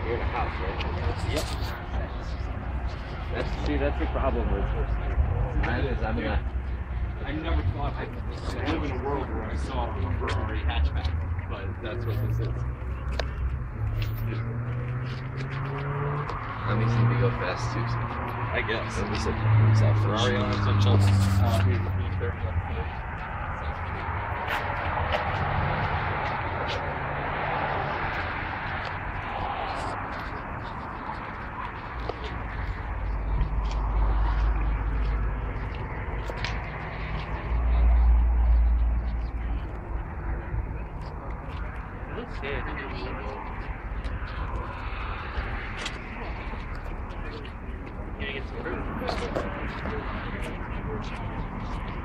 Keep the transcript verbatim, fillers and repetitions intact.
You're in a house, right? Yep. That's, see, that's the problem with mine is I'm in a... I never thought I'd live in a world where I saw a Ferrari hatchback, but that's what this is. That makes them go fast too. So. I guess. Let me sit down. Ferrari on essentials. Uh, here's the feature. Looks good. Gonna get some fruit.